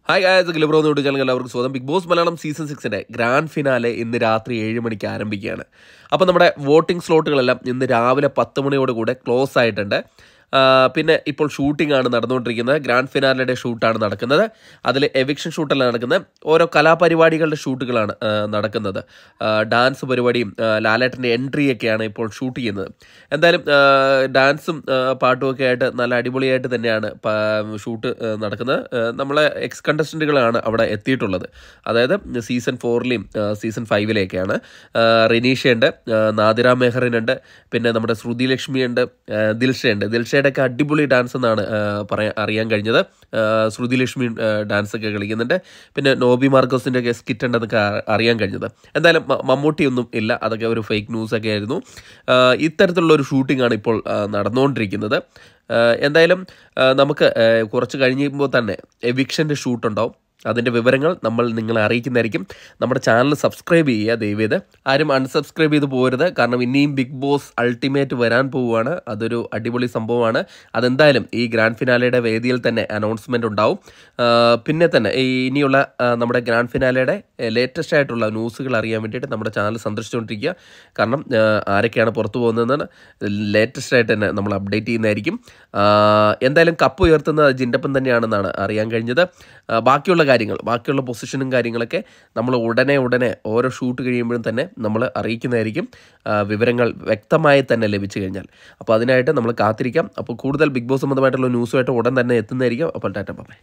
Hi guys, ഗ്ലിബ്രോ എന്ന് channel എല്ലാവർക്കും സ്വാഗതം. Bigg Boss Malayalam season 6 grand finale ഇന്ന് രാത്രി 7 മണിക്ക് ആരംഭിക്കുകയാണ്. അപ്പോൾ നമ്മുടെ വോട്ടിംഗ് സ്ലോട്ടുകളെല്ലാം ഇന്ന് രാവിലെ 10 മണിയോടുകൂടെ ക്ലോസ് ആയിട്ടുണ്ട്. പിന്നെ ഇപ്പോൾ ഷൂട്ടിംഗ് ആണ് നടന്നുകൊണ്ടിരിക്കുന്നത്. ഗ്രാൻഡ് ഫിനാലയുടെ ഷൂട്ടാണ് നടക്കുന്നത്. അതിൽ എവിക്ഷൻ ഷൂട്ടല്ല നടക്കുന്നത്. ഓരോ കലാപരിപാടികളുടെ ഷൂട്ടുകളാണ് നടക്കുന്നത്. ഡാൻസ് പരിപാടിയും ലാലേട്ടൻ്റെ എൻട്രിയൊക്കെയാണ് ഇപ്പോൾ ഷൂട്ട് ചെയ്യുന്നത്. എന്തായാലും ഡാൻസും പാട്ടുമൊക്കെ ആയിട്ട് നല്ല അടിപൊളിയായിട്ട് തന്നെയാണ് ഷൂട്ട് നടക്കുന്നത്. നമ്മളെ എക്സ് കണ്ടസ്റ്റൻറ്റുകളാണ് അവിടെ എത്തിയിട്ടുള്ളത്. അതായത് സീസൺ 4ലെയും സീസൺ 5ലെയൊക്കെയാണ്. റിനീഷയുണ്ട്, നാദിറ മെഹറിനുണ്ട്, പിന്നെ നമ്മുടെ ശ്രുതി ലക്ഷ്മിയുണ്ട്, ദിൽഷയുടെയൊക്കെ അടിപൊളി ഡാൻസ് എന്നാണ് അറിയാൻ കഴിഞ്ഞത്. ശ്രുതി ലക്ഷ്മി ഡാൻസൊക്കെ കളിക്കുന്നുണ്ട്. പിന്നെ നോബി മാർക്കോസിൻ്റെ ഒക്കെ സ്കിറ്റ് ഉണ്ടെന്നൊക്കെ അറിയാൻ കഴിഞ്ഞത്. എന്തായാലും മമ്മൂട്ടിയൊന്നും ഇല്ല, അതൊക്കെ ഒരു ഫേക്ക് ന്യൂസൊക്കെ ആയിരുന്നു. ഇത്തരത്തിലുള്ളൊരു ഷൂട്ടിംഗാണ് ഇപ്പോൾ നടന്നുകൊണ്ടിരിക്കുന്നത്. എന്തായാലും നമുക്ക് കുറച്ച് കഴിയുമ്പോൾ തന്നെ എവിക്ഷൻ്റെ ഷൂട്ടുണ്ടാവും. അതിൻ്റെ വിവരങ്ങൾ നമ്മൾ നിങ്ങളെ അറിയിക്കുന്നതായിരിക്കും. നമ്മുടെ ചാനൽ സബ്സ്ക്രൈബ് ചെയ്യുക ദയവേത്. ആരും അൺസബ്സ്ക്രൈബ് ചെയ്ത് പോകരുത്. കാരണം ഇനിയും ബിഗ് ബോസ് അൾട്ടിമേറ്റ് വരാൻ പോവുകയാണ്. അതൊരു അടിപൊളി സംഭവമാണ്. അതെന്തായാലും ഈ ഗ്രാൻഡ് ഫിനാലയുടെ വേദിയിൽ തന്നെ അനൗൺസ്മെൻ്റ് ഉണ്ടാവും. പിന്നെ തന്നെ ഇനിയുള്ള നമ്മുടെ ഗ്രാൻഡ് ഫിനാലയുടെ ലേറ്റസ്റ്റ് ആയിട്ടുള്ള ന്യൂസുകൾ അറിയാൻ വേണ്ടിയിട്ട് നമ്മുടെ ചാനൽ സന്ദർശിച്ചുകൊണ്ടിരിക്കുക. കാരണം ആരൊക്കെയാണ് പുറത്തു പോകുന്നതെന്ന് ലേറ്റസ്റ്റ് ആയിട്ട് തന്നെ നമ്മൾ അപ്ഡേറ്റ് ചെയ്യുന്നതായിരിക്കും. എന്തായാലും കപ്പ് ഉയർത്തുന്നത് ജിൻഡപ്പൻ തന്നെയാണെന്നാണ് അറിയാൻ കഴിഞ്ഞത്. ബാക്കിയുള്ള പൊസിഷനും കാര്യങ്ങളൊക്കെ നമ്മൾ ഉടനെ ഓരോ ഷൂട്ട് കഴിയുമ്പോഴും തന്നെ നമ്മൾ അറിയിക്കുന്നതായിരിക്കും, വിവരങ്ങൾ വ്യക്തമായി തന്നെ ലഭിച്ചു കഴിഞ്ഞാൽ. അപ്പോൾ അതിനായിട്ട് നമ്മൾ കാത്തിരിക്കാം. അപ്പോൾ കൂടുതൽ ബിഗ് ബോസ് സംബന്ധമായിട്ടുള്ള ന്യൂസുമായിട്ട് ഉടൻ തന്നെ എത്തുന്നതായിരിക്കും. അപ്പോൾ ടാറ്റ ബൈ.